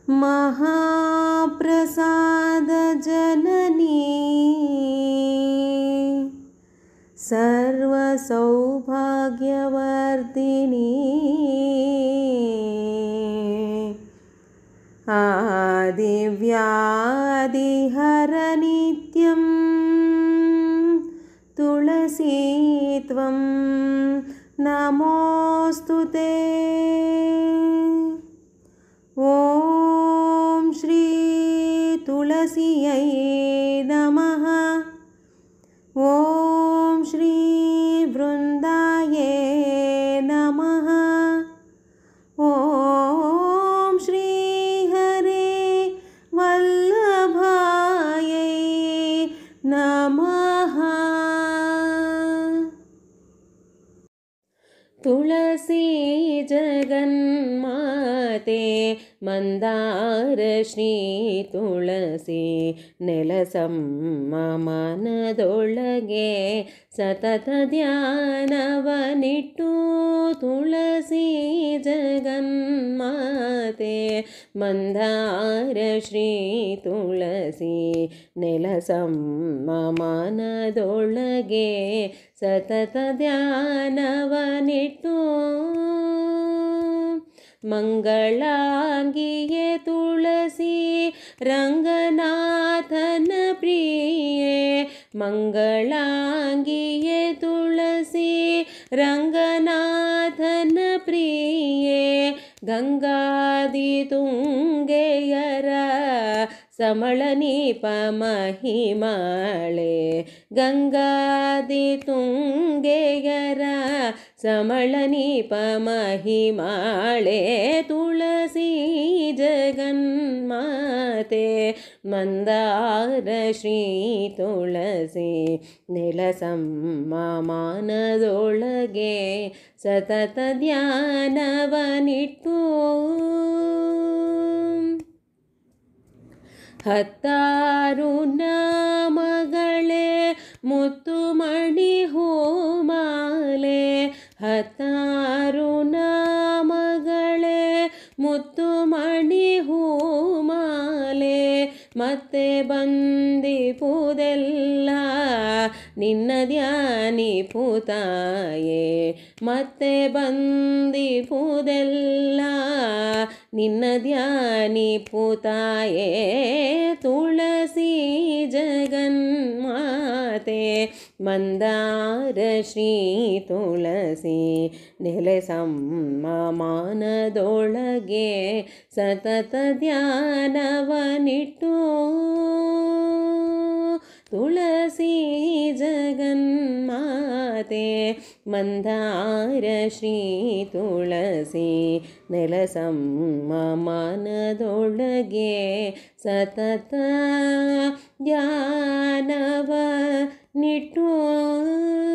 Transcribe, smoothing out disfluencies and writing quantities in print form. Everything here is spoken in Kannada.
महाप्रसाद जननी सर्वसौभाग्यवर्धिनी आदिव्याधिहर नित्यं तुलसी त्वं नमोऽस्तुते। ॐ श्री तुलस्यै नमः। ॐ श्री वृन्दायै नमः। ॐ श्री हरे वल्लभायै नमः। तुलसी जगन्माते ಮಂದಾರ ಶ್ರೀ ತುಳಸಿ ನೆಲಸಮ್ಮ ಮನದೊಳಗೆ ಸತತ ಧ್ಯಾನವನಿಟ್ಟು ತುಳಸಿ ಜಗನ್ಮಾತೆ ಮಂದಾರ ಶ್ರೀ ತುಳಸಿ ನೆಲಸಮ್ಮ ಮನದೊಳಗೆ ಸತತ ಧ್ಯಾನವನಿಟ್ಟು ಮಂಗಳಾಂಗಿಯೇ ತುಳಸಿ ರಂಗನಾಥನ ಪ್ರಿಯೆ ಮಂಗಳಾಂಗಿಯೇ ತುಳಸಿ ರಂಗನಾಥನ ಪ್ರಿಯೆ ಗಂಗಾದಿ ತುಂಗೆಯರ ಸಮಳನೀಪ ಮಹಿಮಾಳೆ ಗಂಗಾದಿ ತುಂಗೆಯರ ಸಮಳನೀಪ ಮಹಿಮಾಳೆ ತುಳಸಿ ಜಗನ್ಮಾತೆ ಮಂದಾರ ಶ್ರೀ ತುಳಸಿ ನೆಲಸಮ್ಮ ಮಾನದೊಳಗೆ ಸತತ ಧ್ಯಾನವನಿಟ್ಟು ಹತ್ತಾರು ನಾಮಗಳೇ ಮುತ್ತುಮಣಿ ಹೂಮಾಲೆ ಹತ್ತಾರು ನಾಮಗಳೇ ಮುತ್ತುಮಣಿ ಹೂಮಾಲೆ ಮತ್ತೆ ಬಂದಿಪುದೆಲ್ಲ ನಿನ್ನ ಧ್ಯಾನಿಪುತಾಯೇ ಮತ್ತೆ ಬಂದಿಪುದೆಲ್ಲ ನಿನ್ನ ಧ್ಯಾನಿಪುತಾಯೇ ತುಳಸಿ ಜಗನ್ಮಾತೆ ಮಂದಾರ ಶ್ರೀ ತುಳಸಿ ನೆಲೆಸಮ್ಮ ಮಾನದೊಳಗೆ ಸತತ ಧ್ಯಾನವನಿಟ್ಟು ತುಳಸಿ ಜಗನ್ಮಾತೆ ಮಂದಾರ ಶ್ರೀ ತುಳಸಿ ನೆಲಸಮ್ಮ ಮಾನದೊಳಗೆ ಸತತ ಧ್ಯಾನವನಿಟ್ಟು